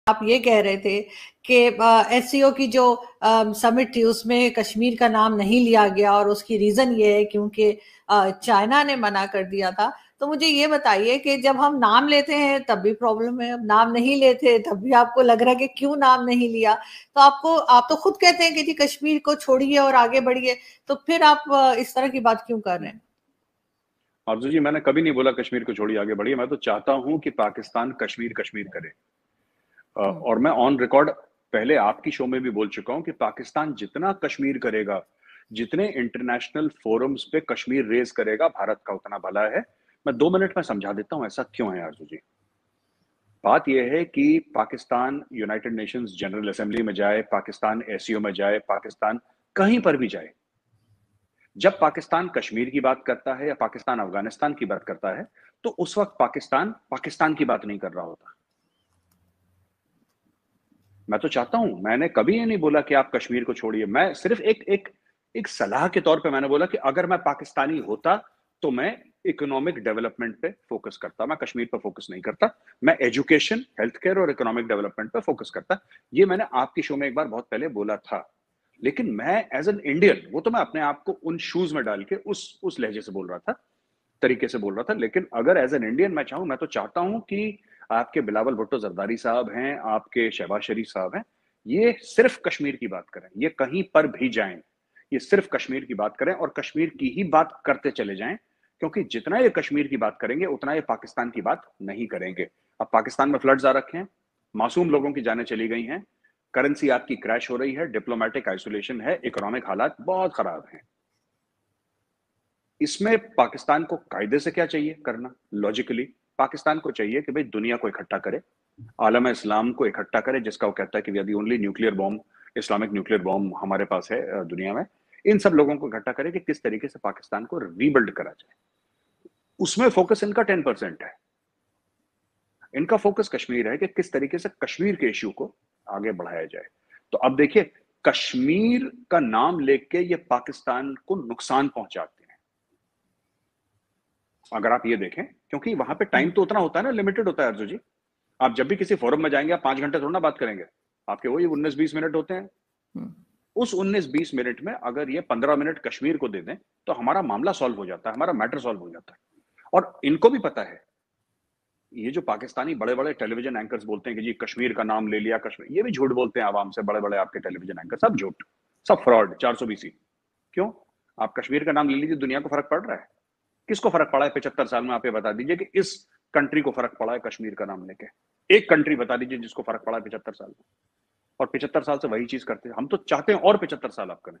आप ये कह रहे थे कि एससीओ की जो समिट थी उसमें कश्मीर का नाम नहीं लिया गया और उसकी रीजन ये है क्योंकि चाइना ने मना कर दिया था। तो मुझे ये बताइए कि जब हम नाम लेते हैं तब भी प्रॉब्लम है, अब नाम नहीं लेते तब भी आपको लग रहा है कि क्यों नाम नहीं लिया। तो आप तो खुद कहते हैं कि जी कश्मीर को छोड़िए और आगे बढ़िए, तो फिर आप इस तरह की बात क्यों कर रहे हैं? आरजू जी, मैंने कभी नहीं बोला कश्मीर को छोड़िए आगे बढ़िए। मैं तो चाहता हूं कि पाकिस्तान कश्मीर कश्मीर करे। हम्म। और मैं ऑन रिकॉर्ड पहले आपकी शो में भी बोल चुका हूं कि पाकिस्तान जितना कश्मीर करेगा, जितने इंटरनेशनल फोरम्स पे कश्मीर रेज करेगा, भारत का उतना भला है। मैं 2 मिनट में समझा देता हूं ऐसा क्यों है आरजू जी। बात यह है कि Pakistan United Nations General Assembly में जाए, पाकिस्तान एससीओ में जाए, पाकिस्तान कहीं पर भी जाए, जब पाकिस्तान कश्मीर की बात करता है या पाकिस्तान अफगानिस्तान की बात करता है, तो उस वक्त पाकिस्तान पाकिस्तान की बात नहीं कर रहा होता। मैं तो चाहता हूं, मैंने कभी ये नहीं बोला कि आप कश्मीर को छोड़िए। मैं सिर्फ एक सलाह के तौर पे मैंने बोला कि अगर मैं पाकिस्तानी होता तो मैं इकोनॉमिक डेवलपमेंट पे फोकस करता, मैं कश्मीर पे फोकस नहीं करता। मैं एजुकेशन, हेल्थ केयर और इकोनॉमिक डेवलपमेंट पे फोकस करता। ये मैंने आपकी शो में एक बार बहुत पहले बोला था। लेकिन मैं एज एन इंडियन, वो तो मैं अपने आप को उन शूज में डाल के उस लहजे से बोल रहा था, तरीके से बोल रहा था। लेकिन अगर एज एन इंडियन मैं चाहूं, मैं तो चाहता हूं कि आपके बिलावल भुट्टो जरदारी साहब हैं, आपके शहबाज शरीफ साहब हैं, ये सिर्फ कश्मीर की बात करें। ये कहीं पर भी जाएं, ये सिर्फ कश्मीर की बात करें और कश्मीर की ही बात करते चले जाएं। क्योंकि जितना ये कश्मीर की बात करेंगे उतना ये पाकिस्तान की बात नहीं करेंगे। अब पाकिस्तान में फ्लड्स आ रखे हैं, मासूम लोगों की जानें चली गई हैं, करेंसी आपकी क्रैश हो रही है, डिप्लोमेटिक आइसोलेशन है, इकोनॉमिक हालात बहुत खराब हैं। इसमें पाकिस्तान को कायदे से क्या चाहिए करना? लॉजिकली पाकिस्तान को चाहिए कि भाई दुनिया को इकट्ठा करे, आलम इस्लाम को इकट्ठा करे, जिसका वो कहता है कि we are the only nuclear bomb, Islamic nuclear bomb हमारे पास है दुनिया में। इन सब लोगों को इकट्ठा करे कि किस तरीके से पाकिस्तान को रीबिल्ड करा जाए। उसमें फोकस इनका 10% है। इनका फोकस कश्मीर है कि किस तरीके से कश्मीर के इश्यू को आगे बढ़ाया जाए। तो अब देखिए, कश्मीर का नाम लेके ये पाकिस्तान को नुकसान पहुंचाते हैं, अगर आप ये देखें। क्योंकि वहां पे टाइम हम्म। तो उतना होता है ना, लिमिटेड होता है अर्जु जी। आप जब भी किसी फोरम में जाएंगे, आप 5 घंटे थोड़ा ना बात करेंगे, आपके वही 19-20 मिनट होते हैं। हम्म। उस 19-20 मिनट में अगर ये 15 मिनट कश्मीर को दे दें तो हमारा मामला सॉल्व हो जाता है, हमारा मैटर सॉल्व हो जाता है। और इनको भी पता है, ये जो पाकिस्तानी बड़े बड़े टेलीविजन एंकर्स बोलते हैं कि जी कश्मीर का नाम ले लिया कश्मीर, ये भी झूठ बोलते हैं आवाम से। बड़े बड़े आपके टेलीविजन एंकर सब झूठ, सब फ्रॉड, 420। क्यों? आप कश्मीर का नाम ले लीजिए, दुनिया को फर्क पड़ रहा है? किसको फर्क पड़ा है 75 साल में? आप ये बता दीजिए कि इस कंट्री को फर्क पड़ा है कश्मीर का नाम लेके। एक कंट्री बता दीजिए जिसको फर्क पड़ा है 75 साल में। और 75 साल से वही चीज करते हैं। हम तो चाहते हैं और 75 साल आप करें।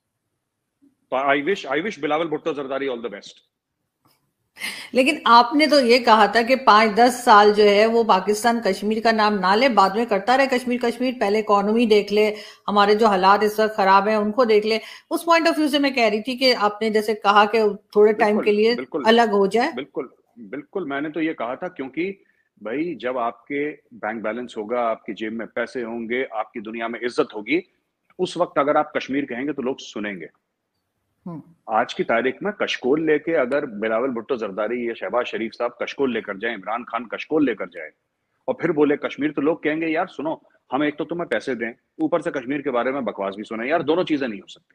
तो I wish Bilawal Bhutto Zardari all the best. लेकिन आपने तो ये कहा था कि 5-10 साल जो है वो पाकिस्तान कश्मीर का नाम ना ले, बाद में करता रहे कश्मीर कश्मीर, पहले इकोनॉमी देख ले, हमारे जो हालात इस वक्त खराब हैं उनको देख ले। उस पॉइंट ऑफ व्यू से मैं कह रही थी कि आपने जैसे कहा कि थोड़े टाइम बिल्कुल के लिए बिल्कुल अलग हो जाए। बिल्कुल बिल्कुल, मैंने तो ये कहा था क्योंकि भाई जब आपके बैंक बैलेंस होगा, आपकी जेब में पैसे होंगे, आपकी दुनिया में इज्जत होगी, उस वक्त अगर आप कश्मीर कहेंगे तो लोग सुनेंगे। हम्म। आज की तारीख में कशकोल लेके अगर बिलावल भुट्टो जरदारी या शहबाज शरीफ साहब कशकोल लेकर जाए, इमरान खान कशकोल लेकर जाए और फिर बोले कश्मीर, तो लोग कहेंगे यार सुनो, हम एक तो तुम्हें पैसे दें, ऊपर से कश्मीर के बारे में बकवास भी सुने। यार दोनों चीजें नहीं हो सकती,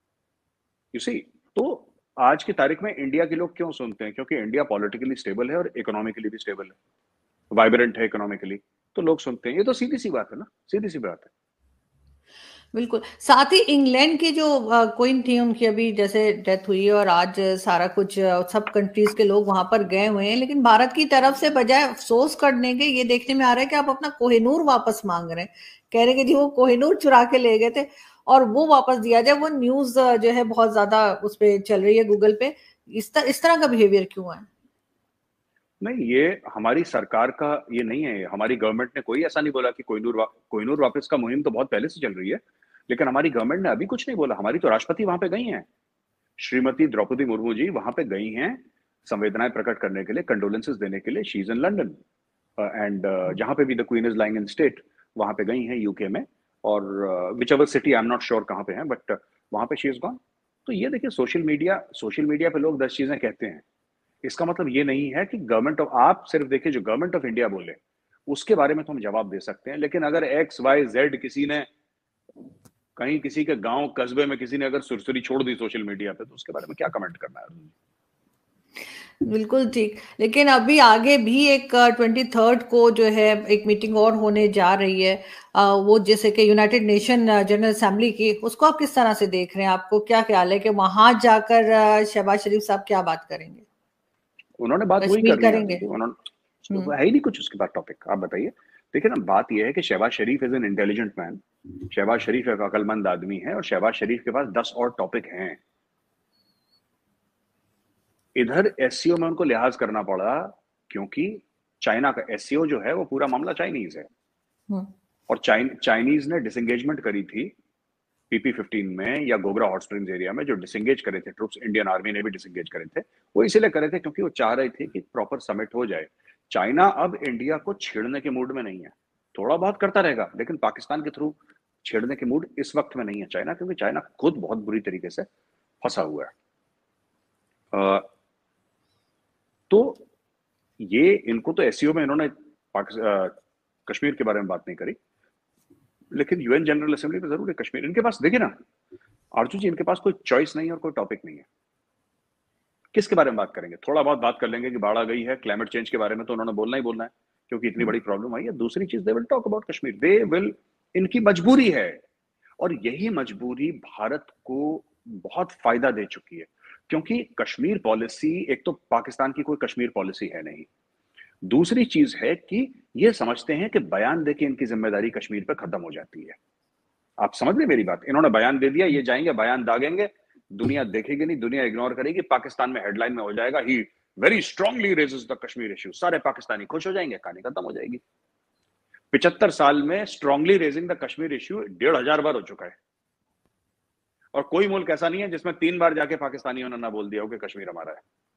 यू सी। तो आज की तारीख में इंडिया के लोग क्यों सुनते हैं? क्योंकि इंडिया पॉलिटिकली स्टेबल है और इकोनॉमिकली भी स्टेबल है, वाइब्रेंट है इकोनॉमिकली। तो लोग सुनते हैं। ये तो सीधी सी बात है ना, सीधी सी बात है। बिल्कुल। साथ ही इंग्लैंड की जो क्वीन थी उनकी अभी जैसे डेथ हुई है और आज सारा कुछ सब कंट्रीज के लोग वहां पर गए हुए हैं, लेकिन भारत की तरफ से बजाय अफसोस करने के ये देखने में आ रहा है कि आप अपना कोहिनूर वापस मांग रहे हैं। कह रहे हैं कि जी वो कोहिनूर चुरा के ले गए थे और वो वापस दिया जाए। वो न्यूज जो है बहुत ज्यादा उस पे चल रही है गूगल पे। इस तरह का बिहेवियर क्यों है? नहीं, ये हमारी सरकार का ये नहीं है। हमारी गवर्नमेंट ने कोई ऐसा नहीं बोला कि कोहिनूर वापस का मुहिम तो बहुत पहले से चल रही है। लेकिन हमारी गवर्नमेंट ने अभी कुछ नहीं बोला। हमारी तो राष्ट्रपति वहां पे गई हैं, श्रीमती द्रौपदी मुर्मू जी वहां पे गई हैं संवेदनाएं प्रकट करने के लिए, कंडोलेंसेस देने के लिए। She is in London and जहां पे भी the queen is lying in state, वहां पे गई हैं यूके में। और whichever city, I am not sure कहाँ पे है, बट वहां पे शी इज गॉन। तो ये देखिए, सोशल मीडिया पे लोग 10 चीजें कहते हैं, इसका मतलब ये नहीं है कि गवर्नमेंट ऑफ, आप सिर्फ देखिए जो गवर्नमेंट ऑफ इंडिया बोले उसके बारे में तो हम जवाब दे सकते हैं। लेकिन अगर एक्स वाई जेड किसी ने कहीं किसी के गांव कस्बे में किसी ने अगर सुरसुरी छोड़ दी सोशल मीडिया पे, तो उसके बारे में क्या कमेंट करना है? बिल्कुल ठीक। लेकिन अभी आगे भी एक 23rd को जो है एक मीटिंग और होने जा रही है, वो जैसे कि यूनाइटेड नेशन जनरल असेंबली की, उसको आप किस तरह से देख रहे हैं? आपको क्या ख्याल है कि वहां जाकर शहबाज शरीफ साहब क्या बात करेंगे? उन्होंने बात वही कश्मीर करनी है करेंगे? आरती जी। उन्होंने हम्म। है ही नहीं कुछ उसके बाद टॉपिक। आप बताइए। देखिए ना, बात यह है कि Shahbaz Sharif is an intelligent man. Shahbaz Sharif एक अकलमंद आदमी है और शहबाज शरीफ के पास 10 और टॉपिक हैं। इधर एससीओ में उनको लिहाज करना पड़ा, क्योंकि चाइना का एससीओ जो है वो पूरा मामला चाइनीज है। हम्म। और चाइनीज ने डिसंगेजमेंट करी थी PP-15 में या गोगरा हॉट स्प्रिंग्स एरिया में, जो डिसंगेज करे थे ट्रुप्स, इंडियन आर्मी ने भी डिसंगेज करे थे। वो इसीलिए करे थे क्योंकि वो चाह रहे थे कि प्रॉपर समिट हो जाए। चाइना अब इंडिया को छेड़ने के मूड में नहीं है। थोड़ा बहुत करता रहेगा, लेकिन पाकिस्तान के थ्रू छेड़ने के मूड इस वक्त में नहीं है चाइना, क्योंकि चाइना खुद बहुत बुरी तरीके से फंसा हुआ है। तो ये इनको तो एससीओ में इन्होंने कश्मीर के बारे में बात नहीं करी, लेकिन यूएन जनरल असेंबली में जरूर है कश्मीर इनके पास। देखिए ना अर्जुन जी, इनके पास कोई चॉइस नहीं है और कोई टॉपिक नहीं है। किसके बारे में बात करेंगे? थोड़ा बहुत बात कर लेंगे कि बाढ़ आ गई है, क्लाइमेट चेंज के बारे में तो उन्होंने बोलना ही बोलना है, क्योंकि इतनी बड़ी प्रॉब्लम आई है। दूसरी चीज, they will talk about Kashmir. They will, इनकी मजबूरी है, और यही मजबूरी भारत को बहुत फायदा दे चुकी है। क्योंकि कश्मीर पॉलिसी, एक तो पाकिस्तान की कोई कश्मीर पॉलिसी है नहीं, दूसरी चीज है कि ये समझते हैं कि बयान देके इनकी जिम्मेदारी कश्मीर पर खत्म हो जाती है। आप समझ रहे मेरी बात? इन्होंने बयान दे दिया, ये जाएंगे बयान दागेंगे, दुनिया देखेगी नहीं, दुनिया इग्नोर करेगी, पाकिस्तान में हेडलाइन में हो जाएगा, he very strongly raises the Kashmir issue. सारे पाकिस्तानी खुश हो जाएंगे, कहानी खत्म हो जाएगी। 75 साल में strongly raising the Kashmir issue 1500 बार हो चुका है, और कोई मुल्क ऐसा नहीं है जिसमें 3 बार जाके पाकिस्तानियों ने ना बोल दिया हो कि कश्मीर हमारा है।